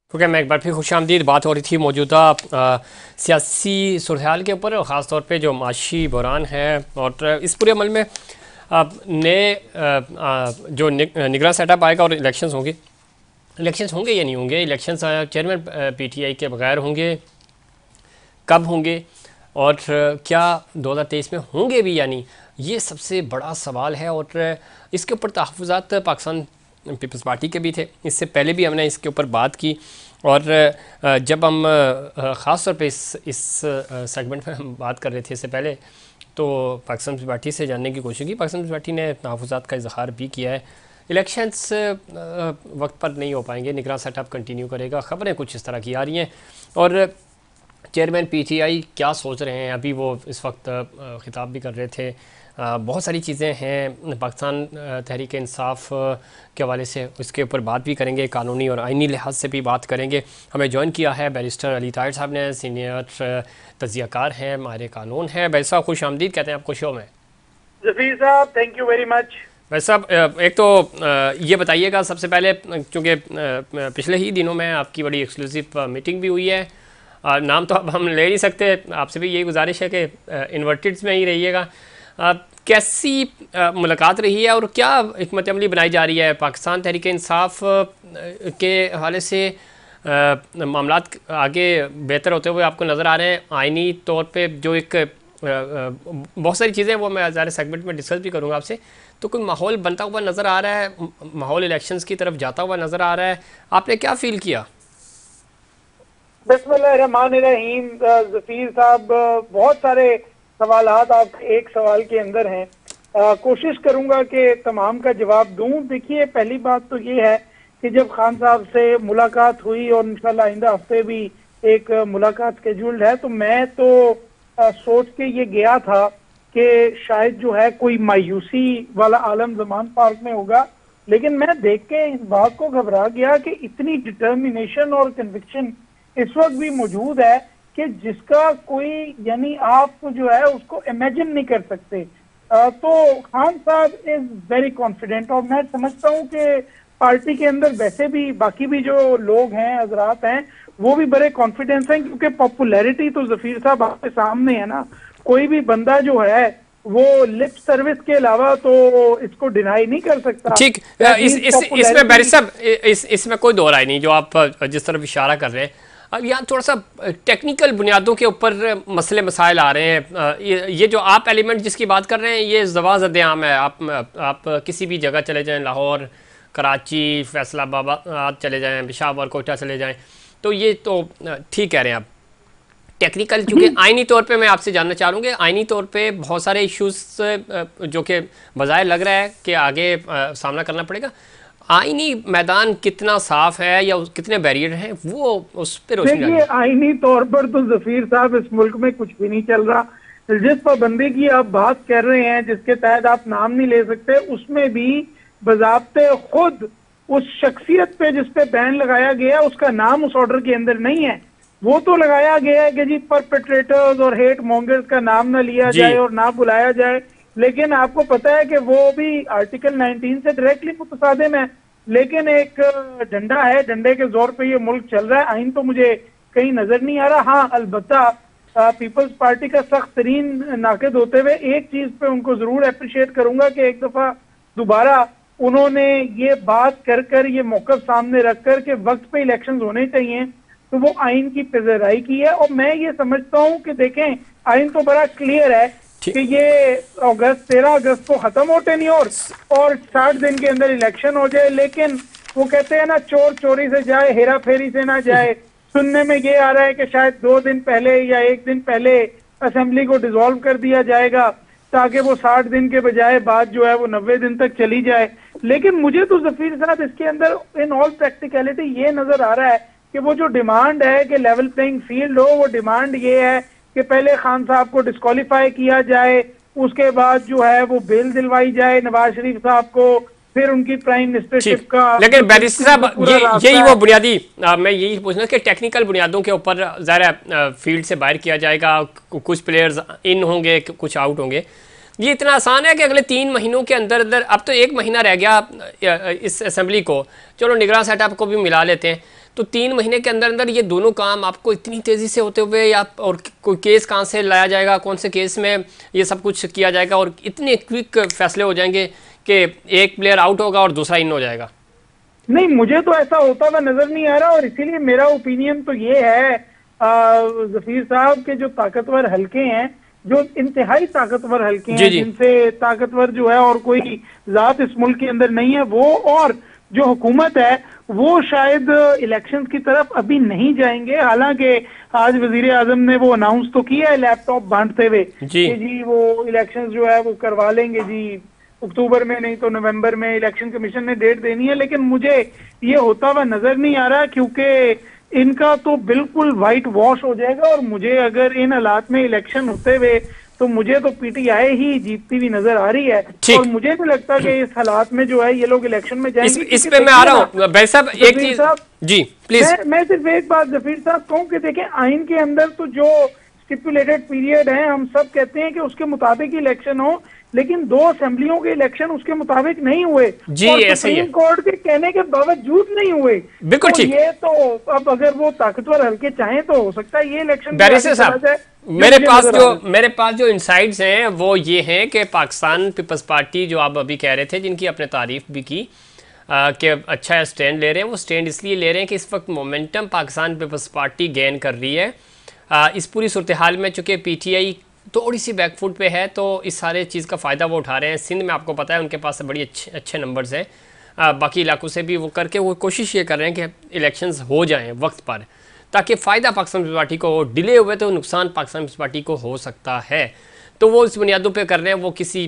Okay, मैं एक बार फिर खुशामदीद। बात हो रही थी मौजूदा सियासी सूरत के ऊपर, और ख़ास तौर पे जो माशी बहरान है और इस पूरे अमल में नए जो निगरान सेटअप आएगा और इलेक्शंस होंगे या नहीं होंगे, इलेक्शंस चेयरमैन पीटीआई के बगैर होंगे, कब होंगे और क्या 2023 में होंगे भी या नहीं, ये सबसे बड़ा सवाल है। और इसके ऊपर तहफ़्फ़ुज़ात पाकिस्तान पीपल्स पार्टी के भी थे, इससे पहले भी हमने इसके ऊपर बात की। और जब हम ख़ास तौर पे इस सेगमेंट में हम बात कर रहे थे इससे पहले, तो पाकिस्तान पीपल्स पार्टी से जानने की कोशिश की। पाकिस्तान पीपल्स पार्टी ने तहफ़्फ़ुज़ात का इज़हार भी किया है। इलेक्शंस वक्त पर नहीं हो पाएंगे, निगरान सेटअप कंटिन्यू करेगा, ख़बरें कुछ इस तरह की आ रही हैं। और चेयरमैन पीटीआई क्या सोच रहे हैं, अभी वो इस वक्त ख़िताब भी कर रहे थे। बहुत सारी चीज़ें हैं पाकिस्तान तहरीक इंसाफ के हवाले से, उसके ऊपर बात भी करेंगे, कानूनी और आइनी लिहाज से भी बात करेंगे। हमें ज्वाइन किया है बैरिस्टर अली ताहिर साहब ने, सीनियर तज्ज़ियाकार हैं, माहिर कानून हैं। भाई साहब खुश आमदीद कहते हैं आपको शो में। ज़फ़ीर साहब थैंक यू वेरी मच। भाई साहब, एक तो ये बताइएगा सबसे पहले, चूँकि पिछले ही दिनों में आपकी बड़ी एक्सक्लूसिव मीटिंग भी हुई है, नाम तो अब हम ले नहीं सकते, आपसे भी यही गुजारिश है कि इन्वर्टेड्स में ही रहिएगा। कैसी मुलाकात रही है और क्या हिकमत अमली बनाई जा रही है पाकिस्तान तहरीक इंसाफ के हवाले से? मामलात आगे बेहतर होते हुए आपको नज़र आ रहे हैं? आइनी तौर पे जो एक बहुत सारी चीज़ें वो मैं ज़्यादा सेगमेंट में डिस्कस भी करूँगा आपसे, तो कोई माहौल बनता हुआ नज़र आ रहा है, माहौल इलेक्शंस की तरफ जाता हुआ नज़र आ रहा है, आपने क्या फ़ील किया? बिस्मिल्लाहिर्रहमानिर्रहीम। ज़फ़ीर साहब, बहुत सारे सवालात आप एक सवाल के अंदर हैं। कोशिश करूंगा कि तमाम का जवाब दूं। देखिए, पहली बात तो ये है कि जब खान साहब से मुलाकात हुई और इंशाल्लाह आइंदा हफ्ते भी एक मुलाकात स्केड्यूल्ड है, तो मैं तो सोच के ये गया था कि शायद जो है कोई मायूसी वाला आलम जमान पार्क में होगा, लेकिन मैं देख के इस बात को घबरा गया कि इतनी डिटर्मिनेशन और कन्विक्शन इस वक्त भी मौजूद है कि जिसका कोई यानी आप जो है उसको इमेजिन नहीं कर सकते। तो खान साहब इज वेरी कॉन्फिडेंट, और मैं समझता हूं कि पार्टी के अंदर वैसे भी बाकी भी जो लोग हैं, हजरात हैं, वो भी बड़े कॉन्फिडेंस हैं, क्योंकि पॉपुलैरिटी तो ज़फ़ीर साहब आपके सामने है ना। कोई भी बंदा जो है वो लिप सर्विस के अलावा तो इसको डिनाई नहीं कर सकता। ठीक, इसमें बैरिस्टर साहब, इसमें कोई दो राय नहीं जो आप जिस तरफ इशारा कर रहे हैं। अब यहाँ थोड़ा सा टेक्निकल बुनियादों के ऊपर मसले मसाइल आ रहे हैं। ये जो आप एलिमेंट जिसकी बात कर रहे हैं, ये ज़वाज़-ए-आम है। आप किसी भी जगह चले जाएं, लाहौर, कराची, फैसलाबाद चले जाएं, पेशावर, कोयटा चले जाएं, तो ये तो ठीक कह रहे हैं आप। टेक्निकल चूँकि आइनी तौर पे मैं आपसे जानना चाहूँगी, आइनी तौर पे बहुत सारे इश्यूज़ जो कि बज़ाहिर लग रहा है कि आगे सामना करना पड़ेगा, आईनी मैदान कितना साफ है या कितने बैरियर हैं, वो उस पर रोशनी डालिए। देखिए, आईनी तौर पर तो ज़फ़ीर साहब इस मुल्क में कुछ भी नहीं चल रहा। जिस पाबंदी की आप बात कर रहे हैं, जिसके तहत आप नाम नहीं ले सकते, उसमें भी बज़ाब्ते खुद उस शख्सियत पे जिस पे बैन लगाया गया उसका नाम उस ऑर्डर के अंदर नहीं है। वो तो लगाया गया है कि जी परपेट्रेटर्स और हेट मॉन्गर्स का नाम ना लिया जाए और ना बुलाया जाए, लेकिन आपको पता है कि वो भी आर्टिकल 19 से डायरेक्टली मुतसादिम है। लेकिन एक डंडा है, डंडे के जोर पे ये मुल्क चल रहा है। आइन तो मुझे कहीं नजर नहीं आ रहा। हाँ, अलबत्ता पीपल्स पार्टी का सख्त तरीन नाक़िद होते हुए एक चीज पे उनको जरूर अप्रिशिएट करूंगा कि एक दफा दोबारा उन्होंने ये बात कर ये मौक़िफ़ सामने रखकर के वक्त पे इलेक्शन होने चाहिए, तो वो आइन की पेशराई की है। और मैं ये समझता हूँ कि देखें, आइन तो बड़ा क्लियर है कि ये 13 अगस्त को खत्म हो टेन्योर और 60 दिन के अंदर इलेक्शन हो जाए, लेकिन वो कहते हैं ना, चोर चोरी से जाए, हेरा फेरी से ना जाए। सुनने में ये आ रहा है कि शायद 2 दिन पहले या 1 दिन पहले असेंबली को डिसॉल्व कर दिया जाएगा ताकि वो 60 दिन के बजाय बात जो है वो 90 दिन तक चली जाए। लेकिन मुझे तो ज़फ़ीर साहब इसके अंदर इन ऑल प्रैक्टिकलिटी ये नजर आ रहा है कि वो जो डिमांड है कि लेवल प्लेइंग फील्ड हो, वो डिमांड ये है कि पहले खान साहब को डिस्क्वालीफाई किया जाए, उसके बाद जो है वो बेल दिलवाई जाए नवाज शरीफ साहब को, फिर उनकी प्राइम मिनिस्टरशिप का। लेकिन बैरिस्टर साहब, यही वो बुनियादी मैं यही पूछना कि टेक्निकल बुनियादों के ऊपर ज़रा फील्ड से बाहर किया जाएगा, कुछ प्लेयर्स इन होंगे, कुछ आउट होंगे। ये इतना आसान है कि अगले 3 महीनों के अंदर अंदर, अब तो 1 महीना रह गया इस असेंबली को, चलो निगरान सेटअप को भी मिला लेते हैं, तो 3 महीने के अंदर अंदर ये दोनों काम आपको इतनी तेज़ी से होते हुए, या और कोई केस कहाँ से लाया जाएगा, कौन से केस में ये सब कुछ किया जाएगा, और इतने क्विक फैसले हो जाएंगे कि एक प्लेयर आउट होगा और दूसरा इन हो जाएगा? नहीं, मुझे तो ऐसा होता हुआ नजर नहीं आ रहा, और इसीलिए मेरा ओपिनियन तो ये है जफीर साहब के जो ताकतवर हलके हैं, जो इंतहाई ताकतवर हलके हैं, जिनसे ताकतवर जो है और कोई जात इस मुल्क के अंदर नहीं है, वो और जो हुकूमत है वो शायद इलेक्शंस की तरफ अभी नहीं जाएंगे। हालांकि आज वजीर आजम ने वो अनाउंस तो किया है लैपटॉप बांटते हुए कि जी वो इलेक्शंस जो है वो करवा लेंगे जी अक्टूबर में, नहीं तो नवंबर में इलेक्शन कमीशन ने डेट देनी है। लेकिन मुझे ये होता हुआ नजर नहीं आ रहा, क्योंकि इनका तो बिल्कुल वाइट वॉश हो जाएगा, और मुझे अगर इन हालात में इलेक्शन होते हुए तो मुझे तो पीटीआई ही जीतती हुई नजर आ रही है, और मुझे नहीं लगता कि इस हालात में जो है ये लोग इलेक्शन में जाएंगे। इस पे मैं आ रहा हूँ भाई साहब, एक चीज जी प्लीज, मैं सिर्फ एक बात जफीर साहब कहूँ कि देखें, आइन के अंदर तो जो स्टिपुलेटेड पीरियड है, हम सब कहते हैं कि उसके मुताबिक इलेक्शन हो, लेकिन 2 असेंबलियों के इलेक्शन उसके मुताबिक नहीं हुए जी, और ऐसा ही है। सुप्रीम कोर्ट के कहने के बावजूद नहीं हुए। बिल्कुल ठीक। ये तो अब अगर वो ताकतवर हल्के चाहें तो हो सकता है ये इलेक्शन बैरिस्टर साहब, मेरे पास जो इनसाइट्स हैं वो ये हैं कि पाकिस्तान पीपल्स पार्टी, जो आप अभी कह रहे थे, जिनकी आपने तारीफ भी की कि अच्छा स्टैंड ले रहे हैं, वो स्टैंड इसलिए ले रहे हैं कि इस वक्त मोमेंटम पाकिस्तान पीपल्स पार्टी गेन कर रही है इस पूरी सूरत हाल में। चूँकि पीटीआई थोड़ी सी बैकफुट पे है, तो इस सारे चीज़ का फ़ायदा वो उठा रहे हैं। सिंध में आपको पता है उनके पास बड़ी अच्छे नंबर्स हैं, बाकी इलाकों से भी वो करके वो कोशिश ये कर रहे हैं कि इलेक्शंस हो जाएं वक्त पर, ताकि फ़ायदा पाकिस्तान पीपल्स पार्टी को हो। डिले हुए तो नुकसान पाकिस्तान पीपल्स पार्टी को हो सकता है, तो वो इस बुनियादों पे कर रहे हैं, वो किसी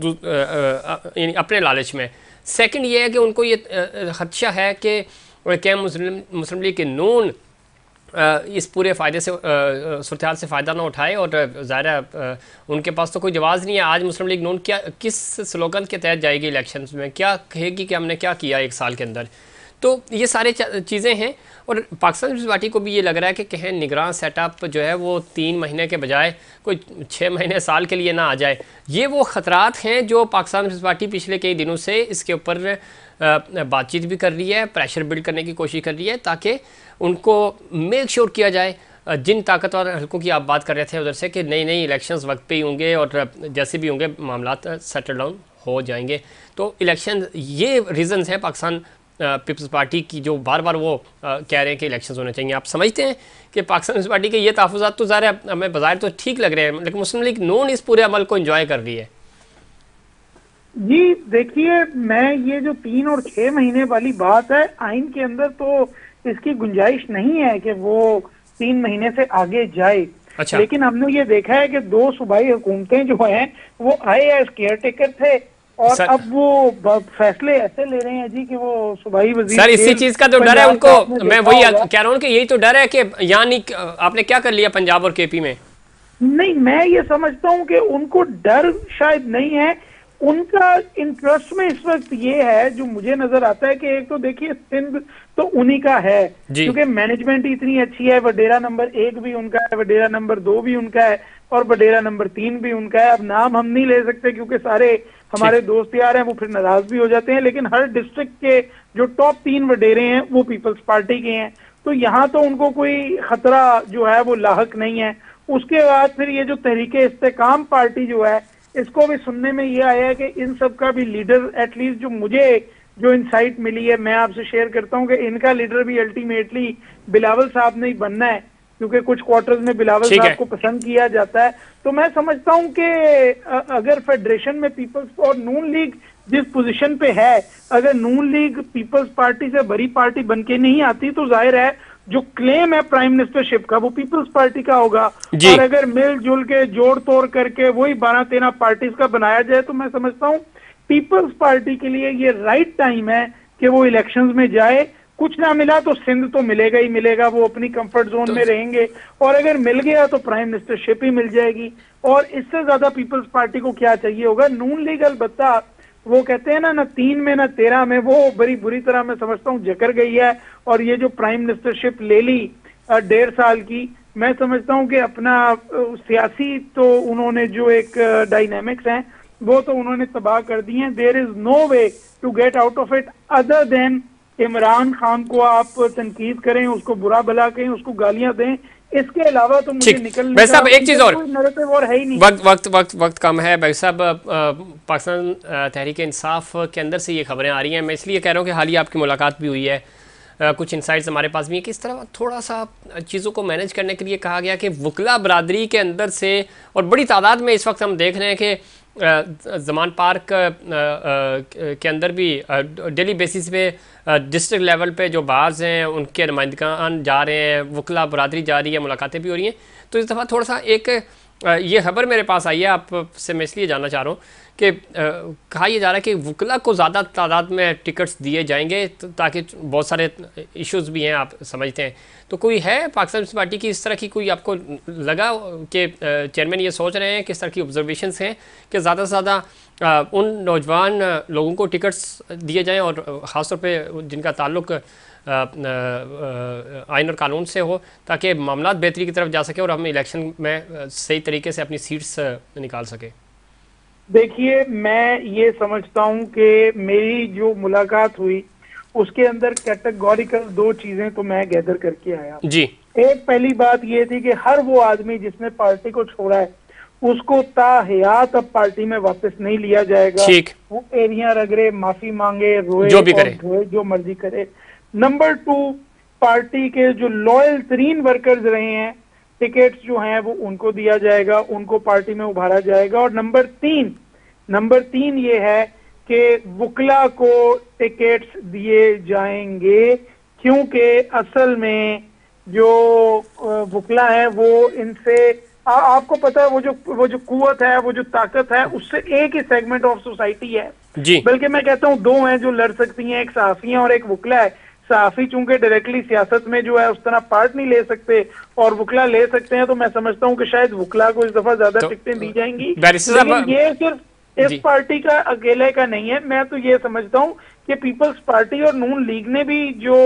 अपने लालच में। सेकंड ये है कि उनको ये खदशा है कि क्या मुस्लिम लीग के नून इस पूरे फ़ायदे से सूरत हाल से फ़ायदा ना उठाए, और ज़ाहिर है उनके पास तो कोई जवाब नहीं है। आज मुस्लिम लीग नून क्या किस स्लोगन के तहत जाएगी इलेक्शंस में, क्या कहेगी कि हमने क्या किया 1 साल के अंदर? तो ये सारे चीज़ें हैं, और पाकिस्तान पीपल्स पार्टी को भी ये लग रहा है कि कहें निगरान सेटअप जो है वो 3 महीने के बजाय कोई 6 महीने साल के लिए ना आ जाए। ये वो ख़तरात हैं जो पाकिस्तान पीपल्स पार्टी पिछले कई दिनों से इसके ऊपर बातचीत भी कर रही है, प्रेशर बिल्ड करने की कोशिश कर रही है, ताकि उनको मेक श्योर किया जाए, जिन ताकतवर हल्कों की आप बात कर रहे थे उधर से, कि नई इलेक्शंस वक्त पे ही होंगे और जैसे भी होंगे मामला सेटल डाउन हो जाएंगे। तो इलेक्शन, ये रीज़न्स हैं पाकिस्तान पीपल्स पार्टी की जो बार बार वो कह रहे हैं कि इलेक्शंस होने चाहिए। आप समझते हैं कि पाकिस्तान पीपल्स पार्टी के ये तहफ़्फ़ुज़ात तो ज़ाहिर है हमें बाज़ाहिर तो ठीक लग रहे हैं, लेकिन मुस्लिम लीग नून इस पूरे अमल को एंजॉय कर रही है? जी देखिए, मैं ये जो 3 और 6 महीने वाली बात है, आइन के अंदर तो इसकी गुंजाइश नहीं है कि वो 3 महीने से आगे जाए। अच्छा। लेकिन हमने ये देखा है कि 2 सूबाई हुकूमतें जो हैं वो आए एज केयर टेकर थे, और अब वो फैसले ऐसे ले रहे हैं जी कि वो सूबाई वजीर। सर इसी चीज का तो डर है उनको, मैं वही कह रहा हूँ कि यही तो डर है कि यानी आपने क्या कर लिया पंजाब और केपी में। नहीं, मैं ये समझता हूँ कि उनको डर शायद नहीं है, उनका इंटरेस्ट में इस वक्त ये है जो मुझे नजर आता है कि एक तो देखिए सिंध तो उन्हीं का है, क्योंकि मैनेजमेंट इतनी अच्छी है। वडेरा नंबर 1 भी उनका है, वडेरा नंबर 2 भी उनका है, और वडेरा नंबर 3 भी उनका है। अब नाम हम नहीं ले सकते क्योंकि सारे हमारे दोस्त यार हैं, वो फिर नाराज भी हो जाते हैं, लेकिन हर डिस्ट्रिक्ट के जो टॉप 3 वडेरे हैं वो पीपल्स पार्टी के हैं, तो यहाँ तो उनको कोई खतरा जो है वो लाहक नहीं है। उसके बाद फिर ये जो तहरीके इस्तेकाम पार्टी जो है, इसको भी सुनने में ये आया है कि इन सब का भी लीडर, एटलीस्ट जो मुझे जो इंसाइट मिली है मैं आपसे शेयर करता हूँ कि इनका लीडर भी अल्टीमेटली बिलावल साहब नहीं बनना है, क्योंकि कुछ क्वार्टर्स में बिलावल साहब को पसंद किया जाता है। तो मैं समझता हूँ कि अगर फेडरेशन में पीपल्स और नून लीग जिस पोजीशन पे है, अगर नून लीग पीपल्स पार्टी से बड़ी पार्टी बन के नहीं आती तो जाहिर है जो क्लेम है प्राइम मिनिस्टरशिप का वो पीपल्स पार्टी का होगा, और अगर मिलजुल के जोड़ तोड़ करके वही 12-13 पार्टीज का बनाया जाए तो मैं समझता हूँ पीपल्स पार्टी के लिए ये राइट टाइम है कि वो इलेक्शंस में जाए। कुछ ना मिला तो सिंध तो मिलेगा ही मिलेगा, वो अपनी कंफर्ट जोन में रहेंगे, और अगर मिल गया तो प्राइम मिनिस्टरशिप ही मिल जाएगी, और इससे ज्यादा पीपल्स पार्टी को क्या चाहिए होगा। नून लीग अलबत्ता वो कहते हैं ना 3 में ना 13 में, वो बड़ी बुरी तरह मैं समझता हूँ जकर गई है, और ये जो प्राइम मिनिस्टरशिप ले ली 1.5 साल की, मैं समझता हूँ कि अपना सियासी तो उन्होंने जो एक डायनेमिक्स हैं वो तो उन्होंने तबाह कर दी हैं। There is no way to get out of it other than Imran Khan को आप तनकीद करें, उसको बुरा भला कहें, उसको गालियां दें, इसके अलावा तो मुझे निकलने भाई साहब एक चीज़ और, नैरेटिव और है ही नहीं। वक्त वक्त वक्त वक्त कम है भाई साहब। पाकिस्तान तहरीक इंसाफ के अंदर से ये खबरें आ रही हैं, मैं इसलिए कह रहा हूँ कि हाल ही आपकी मुलाकात भी हुई है, कुछ इंसाइट्स हमारे पास भी हैं कि इस तरह थोड़ा सा चीज़ों को मैनेज करने के लिए कहा गया कि वकला बरादरी के अंदर से, और बड़ी तादाद में इस वक्त हम देख रहे हैं कि ज़मान पार्क के अंदर भी डेली बेसिस पे डिस्ट्रिक्ट लेवल पे जो बार्स हैं उनके नुमाइंदगान जा रहे हैं, वकला बरादरी जा रही है, मुलाकातें भी हो रही हैं। तो इस दफ़ा थोड़ा सा एक ये खबर मेरे पास आई है, आपसे मैं इसलिए जानना चाह रहा हूँ कि कहा यह जा रहा है कि वकला को ज़्यादा तादाद में टिकट्स दिए जाएंगे ताकि बहुत सारे इश्यूज़ भी हैं, आप समझते हैं। तो कोई है पाकिस्तान पीपल्स पार्टी की इस तरह की, कोई आपको लगा कि चेयरमैन ये सोच रहे हैं, किस तरह की ऑब्जर्वेशंस हैं कि ज़्यादा से ज़्यादा उन नौजवान लोगों को टिकट्स दिए जाएँ और ख़ासतौर पर जिनका ताल्लुक़ आइन और कानून से हो, ताकि मामला बेहतरी की तरफ जा सके और हम इलेक्शन में सही तरीके से अपनी सीट्स निकाल सके? देखिए, मैं ये समझता हूँ कि मेरी जो मुलाकात हुई उसके अंदर कैटेगोरिकल दो चीजें तो मैं गैदर करके आया जी। एक पहली बात ये थी कि हर वो आदमी जिसने पार्टी को छोड़ा है उसको ताहयात अब पार्टी में वापस नहीं लिया जाएगा। ठीक। वो एरिया रगड़े, माफी मांगे, रोए, जो भी करे, जो मर्जी करे। नंबर 2, पार्टी के जो लॉयल तरीन वर्कर्स रहे हैं, टिकट्स जो हैं वो उनको दिया जाएगा, उनको पार्टी में उभारा जाएगा। और नंबर तीन ये है कि वकला को टिकट्स दिए जाएंगे, क्योंकि असल में जो वकला है वो इनसे आपको पता है वो जो कुव्वत है, वो जो ताकत है, उससे एक ही सेगमेंट ऑफ सोसाइटी है जी। बल्कि मैं कहता हूँ दो हैं जो लड़ सकती हैं, एक सहाफी है और एक वकला है। सहाफी चूंकि डायरेक्टली सियासत में जो है उस तरह पार्ट नहीं ले सकते और वकला ले सकते हैं, तो मैं समझता हूँ कि शायद वकला को इस दफा ज्यादा टिकटें दी जाएंगी। लेकिन ये सिर्फ इस पार्टी का अकेले का नहीं है। मैं तो ये समझता हूँ कि पीपल्स पार्टी और नून लीग ने भी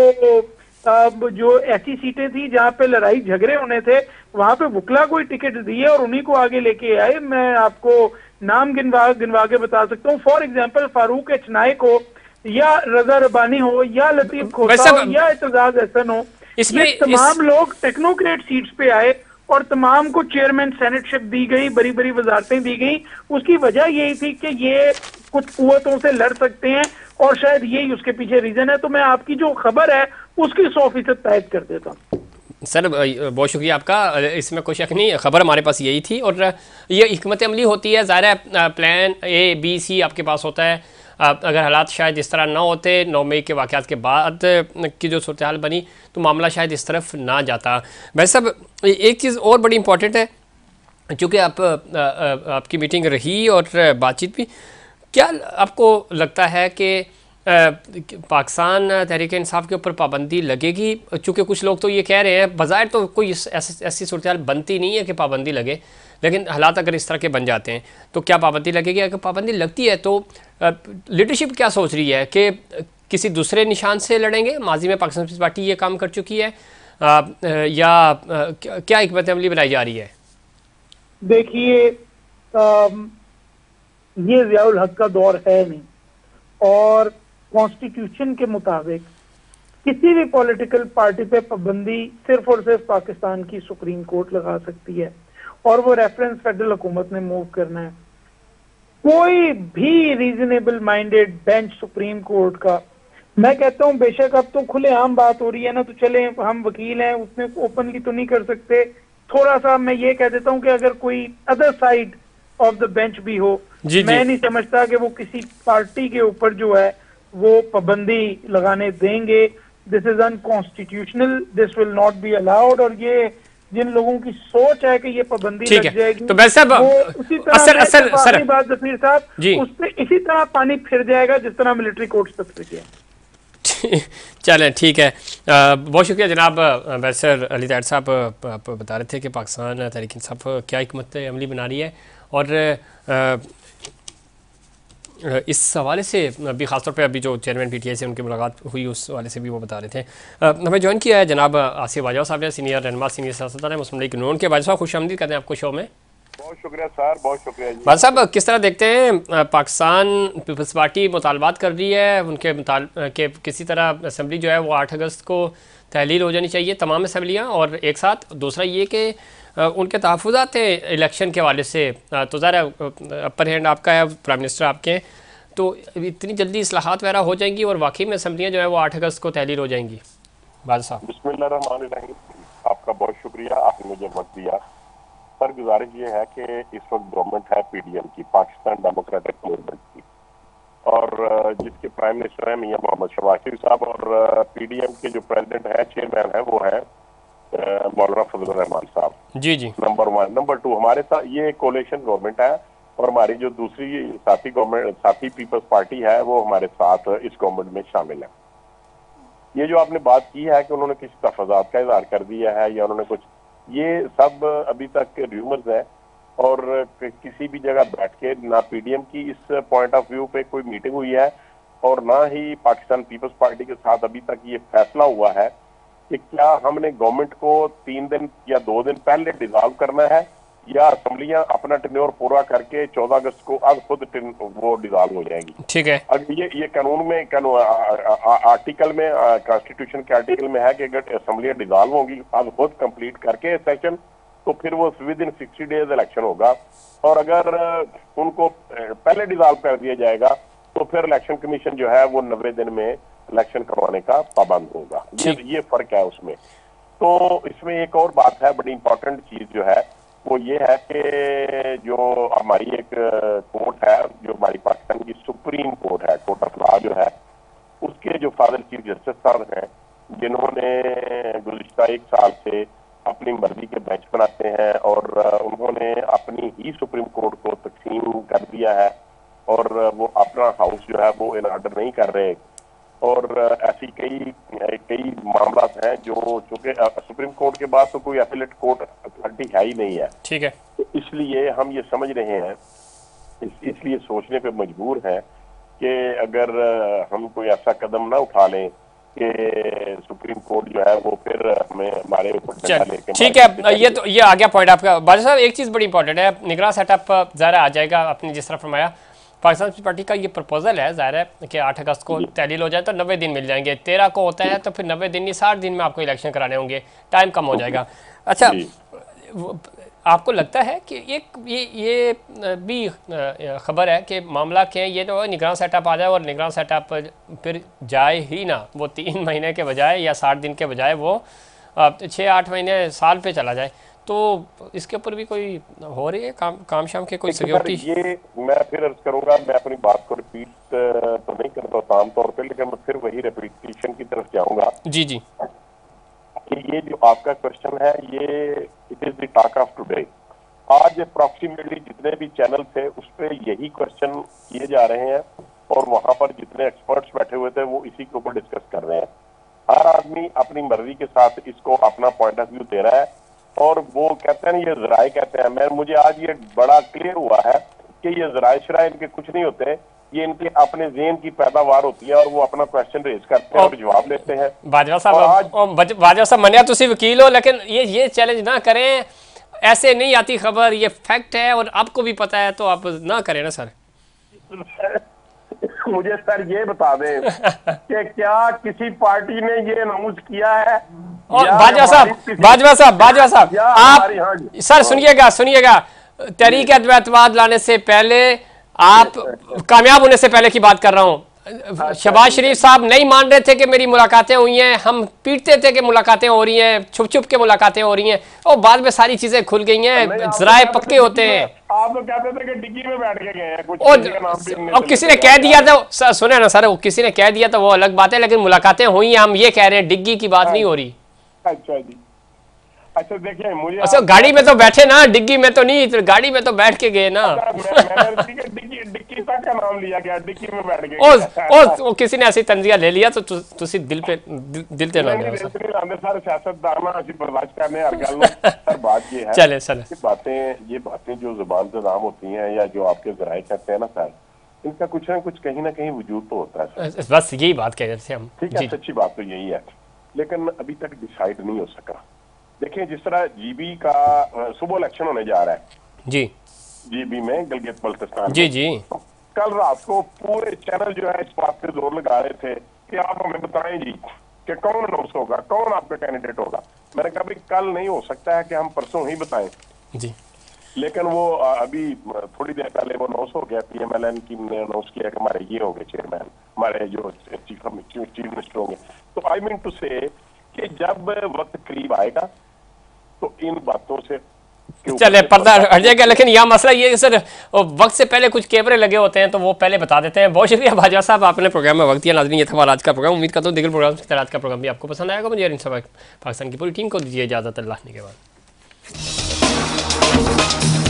जो ऐसी सीटें थी जहां पे लड़ाई झगड़े होने थे, वहां पे वकला को ही टिकट दिए और उन्हीं को आगे लेके आए। मैं आपको नाम गिनवा के बता सकता हूँ। फॉर एग्जाम्पल, फारूक एचनाई को या रजा रबानी हो या लतीफ खोसा हो या एतजाज हसन हो, ये तमाम लोग टेक्नोक्रेट सीट्स पे आए और तमाम को चेयरमैन सेनेटशिप दी गई, बड़ी बड़ी वजारतें दी गई। उसकी वजह यही थी कि ये कुछ कुव्वतों से लड़ सकते हैं और शायद यही उसके पीछे रीजन है। तो मैं आपकी जो खबर है उसकी 100% तायद कर देता हूँ। सर बहुत शुक्रिया आपका, इसमें कोई शक नहीं, खबर हमारे पास यही थी और ये हिकमत अमली होती है। ज़ाहिर है प्लान A, B, C आपके पास होता है। अगर हालात शायद इस तरह ना होते, 9 मई के वाक़यात के बाद की जो सूरत हाल बनी, तो मामला शायद इस तरफ ना जाता। वैसे सब एक चीज़ और बड़ी इंपॉर्टेंट है, चूँकि आपकी मीटिंग रही और बातचीत भी, क्या आपको लगता है कि पाकिस्तान तहरीक इंसाफ के ऊपर पाबंदी लगेगी? चूँकि कुछ लोग तो ये कह रहे हैं, बज़ाहिर तो कोई ऐसी सूरत हाल बनती नहीं है कि पाबंदी लगे, लेकिन हालात अगर इस तरह के बन जाते हैं तो क्या पाबंदी लगेगी? अगर पाबंदी लगती है तो लीडरशिप क्या सोच रही है कि किसी दूसरे निशान से लड़ेंगे? माजी में पाकिस्तान पीपल्स पार्टी ये काम कर चुकी है, या क्या हिकमत अमली बनाई जा रही है? देखिए, ये ज़ियाउल हक का दौर है नहीं, और कॉन्स्टिट्यूशन के मुताबिक किसी भी पॉलिटिकल पार्टी पे पाबंदी सिर्फ और सिर्फ पाकिस्तान की सुप्रीम कोर्ट लगा सकती है, और वो रेफरेंस फेडरल हुकूमत ने मूव करना है। कोई भी reasonable minded bench supreme court का, मैं कहता हूं बेशक अब तो खुलेआम बात हो रही है ना, तो चले हम वकील हैं, उसमें ओपनली तो नहीं कर सकते। थोड़ा सा मैं ये कह देता हूं कि अगर कोई other side of the bench भी हो, मैं नहीं समझता कि वो किसी पार्टी के ऊपर जो है वो पाबंदी लगाने देंगे। This is unconstitutional, this will not be allowed. और ये जिन लोगों की सोच है कि ये पाबंदी लग जाएगी, तो वैसे उसी तरह बात जफीर साहब, उस पर इसी तरह पानी फिर जाएगा जिस तरह मिलिट्री कोर्ट्स पर फिर गया। चलें, ठीक है। बहुत शुक्रिया जनाब बैरिस्टर अली तैयब साहब। आप बता रहे थे कि पाकिस्तान तहरीक इंसाफ क्या हिकमत अमली बना रही है, और इस हवाले से अभी ख़ासतौर पे अभी जो चेयरमैन PTI से उनकी मुलाकात हुई उस हवाले से भी वो बता रहे थे। हमें ज्वाइन किया है जनाब आसिफ बाजवा साहब ने, सीनियर रहनुमा, सीनियर सियासतदान है मुस्लिम लीग नून के। बाजवा साहब खुश आमदीद कहते हैं आपको शो में। बहुत शुक्रिया सर, बहुत शुक्रिया जी। भाई साहब, किस तरह देखते हैं पाकिस्तान पीपल्स पार्टी मुतालबात कर रही है उनके के किसी तरह असम्बली जो है वो 8 अगस्त को तहलील हो जानी चाहिए तमाम असम्बलियाँ, और एक साथ दूसरा ये कि उनके तहफ़्फ़ुज़ात हैं इलेक्शन के हवाले से, तो ज़रा अपर हैंड आपका है, प्राइम मिनिस्टर आपके हैं, तो इतनी जल्दी इस्लाहात वगैरह हो जाएंगी और वाकई में असम्बलियाँ जो है वो 8 अगस्त को तहलील हो जाएंगी? बादल साहब बिस्मिल्लाहिर्रहमानिर्रहीम, आपका बहुत शुक्रिया, आपने मुझे वक्त दिया। सर गुजारिश ये है कि इस वक्त गवर्नमेंट है पीडीएम की, पाकिस्तान डेमोक्रेटिक मूवमेंट की, और जिसके प्राइम मिनिस्टर हैं मियां मोहम्मद शहबाज शरीफ साहब, और पीडीएम के जो प्रेसिडेंट है, चेयरमैन है, वो है मौलाना फजलुर रहमान साहब। जी जी। नंबर 1। नंबर 2, हमारे साथ ये कोलेशन गवर्नमेंट है, और हमारी जो दूसरी साथी गवर्नमेंट, साथी पीपल्स पार्टी है, वो हमारे साथ इस गवर्नमेंट में शामिल है। ये जो आपने बात की है कि उन्होंने किसी तफाज़ात का इज़हार कर दिया है या उन्होंने कुछ, ये सब अभी तक र्यूमर्स है, और किसी भी जगह बैठ के ना पीडीएम की इस पॉइंट ऑफ व्यू पे कोई मीटिंग हुई है, और ना ही पाकिस्तान पीपल्स पार्टी के साथ अभी तक ये फैसला हुआ है कि क्या हमने गवर्नमेंट को 3 दिन या 2 दिन पहले डिसॉल्व करना है, या असम्बलियां अपना टेन्योर पूरा करके 14 अगस्त को अब खुद वो डिसॉल्व हो जाएगी। ठीक है। अब ये कानून में आर्टिकल में, कॉन्स्टिट्यूशन के आर्टिकल में है कि अगर असम्बलियां डिसॉल्व होंगी अब खुद कंप्लीट करके सेशन, तो फिर वो विद इन 60 डेज इलेक्शन होगा, और अगर उनको पहले डिसॉल्व कर दिया जाएगा तो फिर इलेक्शन कमीशन जो है वो 90 दिन में इलेक्शन करवाने का पाबंद होगा। ये फर्क है उसमें। तो इसमें एक और बात है, बड़ी इंपॉर्टेंट चीज जो है वो ये है कि जो हमारी एक कोर्ट है, जो हमारी पाकिस्तान की सुप्रीम कोर्ट है, कोर्ट ऑफ लॉ जो है, उसके जो फादर चीफ जस्टिस साहब हैं, जिन्होंने गुज़िश्ता 1 साल से अपनी मर्जी के बेंच बनाते हैं, और उन्होंने अपनी ही सुप्रीम कोर्ट को तकसीम कर दिया है, और वो अपना हाउस जो है वो इन ऑर्डर नहीं कर रहे, और ऐसी कई मामला हैं जो, चूंकि सुप्रीम कोर्ट के बाद तो कोई एपीलेट कोर्ट अथॉरिटी है ही नहीं है। ठीक है। तो इसलिए हम ये समझ रहे हैं, इसलिए सोचने पे मजबूर हैं कि अगर हम कोई ऐसा कदम ना उठा लें कि सुप्रीम कोर्ट जो है वो फिर हमें हमारे ऊपर। ठीक है, ये आ गया पॉइंट आपका। बादशाह साहब, एक चीज़ बड़ी इंपॉर्टेंट है, निगरान सेटअप ज़रा आ जाएगा, आपने जिस तरह फरमाया पाकिस्तान पीपल्स पार्टी का ये प्रपोजल है, ज़ाहिर है कि 8 अगस्त को तहलील हो जाए तो 90 दिन मिल जाएंगे, 13 को होता है तो फिर 90 दिन नहीं 60 दिन में आपको इलेक्शन कराने होंगे, टाइम कम हो जाएगा। अच्छा, आपको लगता है कि ये भी खबर है कि मामला के ये तो निगरान सेटअप आ जाए, और निगरान सेटअप फिर जाए ही ना, वो 3 महीने के बजाय या 60 दिन के बजाय वो 6-8 महीने साल पे चला जाए, तो इसके ऊपर भी कोई हो रही है काम शाम के कोई सिक्योरिटी? ये मैं फिर अर्ज करूंगा, मैं अपनी बात को रिपीट तो नहीं करता आम तौर पे, लेकिन मैं फिर वही रिपीटिशन की तरफ जाऊंगा। जी जी। कि ये जो आपका क्वेश्चन है, ये it is the talk of today. आज अप्रॉक्सीमेटली जितने भी चैनल थे उस पर यही क्वेश्चन किए जा रहे हैं, और वहां पर जितने एक्सपर्ट्स बैठे हुए थे वो इसी के ऊपर डिस्कस कर रहे हैं। हर आदमी अपनी मर्जी के साथ इसको अपना पॉइंट ऑफ व्यू दे रहा है, और वो कहते हैं, ये जराए कहते हैं। मुझे आज ये बड़ा क्लियर हुआ है कि ये जराए शराए इनके कुछ नहीं होते, ये इनके अपने ज़हन की पैदावार होती है, और वो अपना क्वेश्चन रेज करते हैं और जवाब लेते हैं। बाजवा साहब मनिया तुसी वकील हो, लेकिन ये चैलेंज ना करें, ऐसे नहीं आती खबर, ये फैक्ट है और आपको भी पता है, तो आप ना करें ना सर। मुझे सर ये बता दें कि क्या किसी पार्टी ने ये अनाउंस किया है? और बाजवा साहब आप सर सुनिएगा, तहरीक अद्वैतवाद लाने से पहले, आप कामयाब होने से पहले की बात कर रहा हूँ, शहबाज शरीफ साहब नहीं मान रहे थे कि मेरी मुलाकातें हुई हैं, हम पीटते थे कि मुलाकातें हो रही हैं, छुप छुप के मुलाकातें हो रही हैं, और बाद में सारी चीजें खुल गई हैं, जराए पक्के होते हैं। आप तो कहते थे कि डिग्गी में बैठ के गए हैं कुछ, और किसी ने कह दिया था, सुने ना सर, किसी ने कह दिया था वो अलग बात है, लेकिन मुलाकातें हुई हैं, हम ये कह रहे हैं, डिग्गी की बात नहीं हो रही। अच्छा जी, अच्छा देखिए, मुझे अच्छा गाड़ी में तो बैठे ना, डिग्गी में तो नहीं, तो गाड़ी में तो बैठ के गए ना। डिग्गी तक का नाम लिया गया, डिग्गी में बैठ गए, और किसी ने ऐसी तंजिया ले लिया तो तुसी दिल ते ना ले सर, सियासतदान असि बर्दाश्त करने हर गल नूं। सर बात ये है, चले ये बातें जो जुबान पे नाम होती हैं, या जो आपके जराए कहते हैं ना सर, इनका कुछ ना कुछ कहीं ना कहीं वजूद तो होता है। बस यही बात कह रहे थे हम। ठीक है, सच्ची बात तो यही है, लेकिन अभी तक डिसाइड नहीं हो सका। देखिए, जिस तरह जीबी का सुबह इलेक्शन होने जा रहा है, जी GB में, गिलगित बल्तिस्तान जी में। जी तो कल रात को पूरे चैनल जो है इस बात पे जोर लगा रहे थे कि आप हमें बताएं जी कि कौन अनाउंस होगा, कौन आपका कैंडिडेट होगा। मैंने कहा भाई कल नहीं हो सकता है कि हम परसों ही बताएं, जी लेकिन वो अभी थोड़ी देर पहले वो अनाउंस हो गया, PMLN की ने अनाउंस किया कि हमारे ये होंगे चेयरमैन, हमारे जो चीफ मिनिस्टर होंगे। तो आई मीन टू से कि जब वक्त करीब आएगा तो इन बातों से चले पर्दा हट जाएगा। लेकिन यह मसला ये है सर, वक्त से पहले कुछ कैमरे लगे होते हैं तो वो पहले बता देते हैं। बहुत शुक्रिया बाजवा साहब, आपने प्रोग्राम में वक्त दिया। नाज़रीन, ये था हमारा आज का प्रोग्राम। उम्मीद करता हूँ दिगर प्रोग्राम से आज का प्रोग्राम भी आपको पसंद आएगा। मुझे पाकिस्तान की पूरी टीम को दीजिए इजाज़त। अल्लाह ने के बाद।